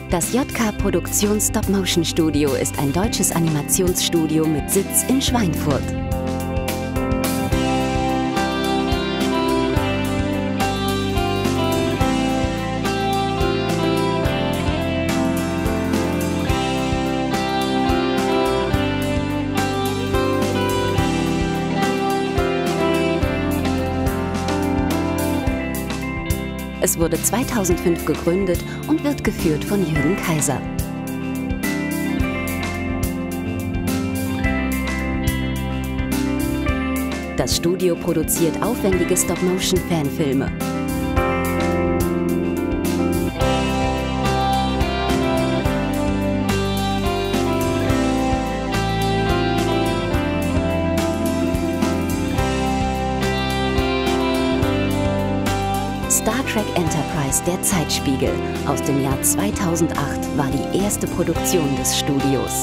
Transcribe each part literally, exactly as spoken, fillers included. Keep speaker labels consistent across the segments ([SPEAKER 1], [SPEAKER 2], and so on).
[SPEAKER 1] Das J K Produktions Stop-Motion Studio ist ein deutsches Animationsstudio mit Sitz in Schweinfurt. Es wurde zweitausendfünf gegründet und wird geführt von Jürgen Kaiser. Das Studio produziert aufwendige Stop-Motion-Fanfilme. Star Trek Enterprise, der Zeitspiegel, aus dem Jahr zweitausendacht, war die erste Produktion des Studios.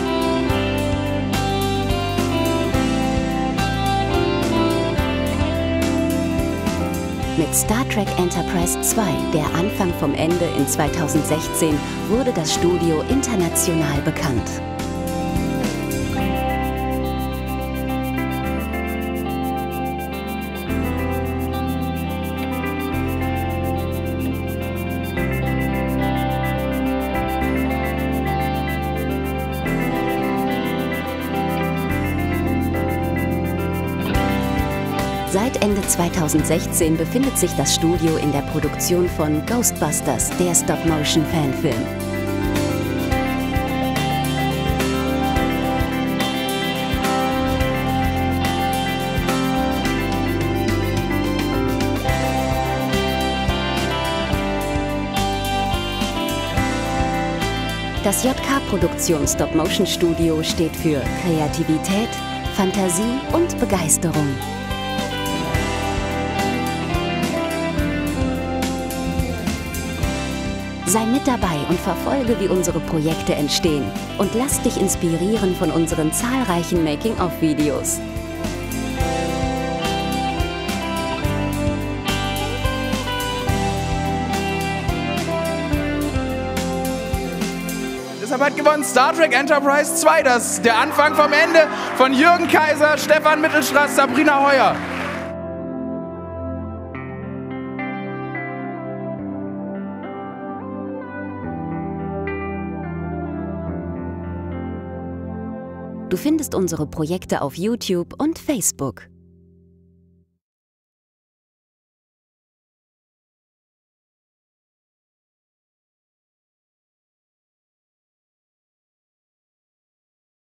[SPEAKER 1] Mit Star Trek Enterprise zwei, der Anfang vom Ende in zweitausendsechzehn, wurde das Studio international bekannt. Seit Ende zweitausendsechzehn befindet sich das Studio in der Produktion von Ghostbusters, der Stop-Motion-Fanfilm. Das J K Produktions Stop-Motion Studio steht für Kreativität, Fantasie und Begeisterung. Sei mit dabei und verfolge, wie unsere Projekte entstehen. Und lass dich inspirieren von unseren zahlreichen Making-of-Videos.
[SPEAKER 2] Deshalb hat gewonnen Star Trek Enterprise zwei, das ist der Anfang vom Ende von Jürgen Kaiser, Stefan Mittelstraß, Sabrina Heuer.
[SPEAKER 1] Du findest unsere Projekte auf YouTube und Facebook.